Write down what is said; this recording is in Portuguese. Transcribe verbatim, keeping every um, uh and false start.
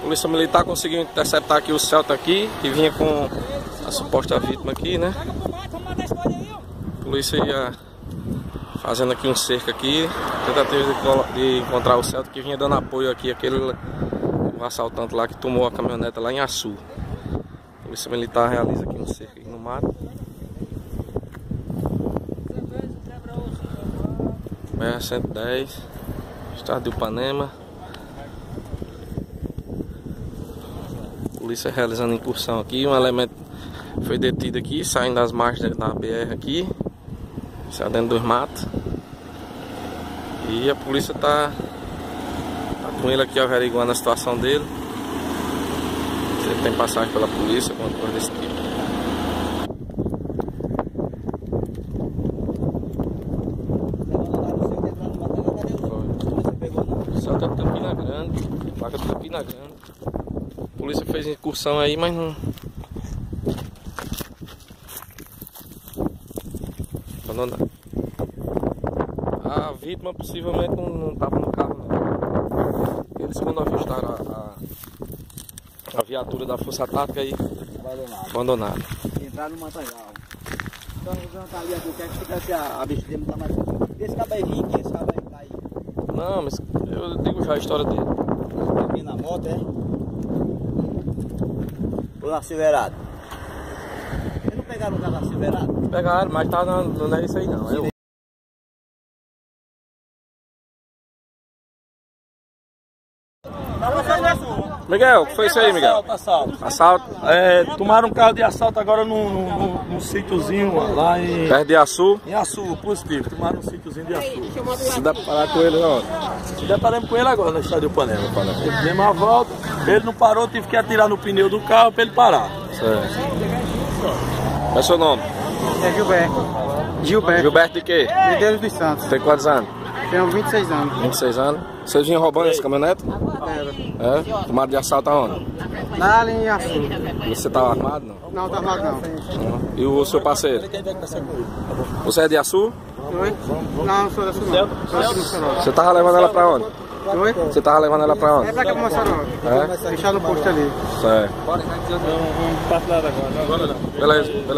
Polícia Militar conseguiu interceptar aqui o Celta aqui, que vinha com a suposta vítima aqui, né? A polícia ia fazendo aqui um cerco aqui, tentativa de, de encontrar o Celta que vinha dando apoio aqui, aquele o assaltante lá que tomou a caminhoneta lá em Açu. A Polícia Militar realiza aqui um cerco aqui no mato. B R cento e dez, estado de Ipanema. Polícia realizando incursão aqui, um elemento foi detido aqui, saindo das margens da B R aqui, saiu dentro dos matos. E a polícia tá, tá com ele aqui averiguando a situação dele. Se ele tem passagem pela polícia, alguma coisa desse tipo. Celta de Campina Grande, placa de Campina Grande. A polícia fez incursão aí, mas não... Abandonado. A vítima possivelmente não estava no carro, não. Eles, quando avistaram a, a, a viatura da Força Tática, aí abandonado. abandonaram. Entraram no matagal. Então vamos tá ali aqui, quer que ficasse a, a bicha dele não tá mais. Esse cabelinho aqui, esse cabelinho tá aí. Não, mas eu digo já a história dele. Aqui na moto, é? Ou na Silverado? Eles não pegaram o carro na Silverado? Pegaram, mas tá na, não é isso aí não. Eu... Miguel, o que foi isso aí, Miguel? Assalto, assalto. Assalto? É, tomaram um carro de assalto agora num, num, num sítiozinho lá em... Perto de Açu? Em Açu, positivo. Tomaram um sítiozinho de Açu. Se dá pra parar com ele, não? Se deparamos com ele agora no estádio Ipanema. Demos uma volta, ele não parou, tive que atirar no pneu do carro pra ele parar. Certo. Qual é o seu nome? É Gilberto. Gilberto. Gilberto de quê? Medeiros dos Santos. Tem quantos anos? Tenho vinte e seis anos. vinte e seis anos. Você vinha roubando essa caminhonete? Era. É? Tomado de assalto aonde? Na linha Açu. E você tava armado, não? Não, tá armado não. Não. E o seu parceiro? Você é de Açu? Oi? Não, não sou da Açu não. Sou aqui no Mossoró. Você tava levando ela pra onde? Oi? Você tava levando ela pra onde? É pra cá pro Mossoró. É? Deixar no posto ali. Certo. Vamos passar agora. Beleza. Beleza.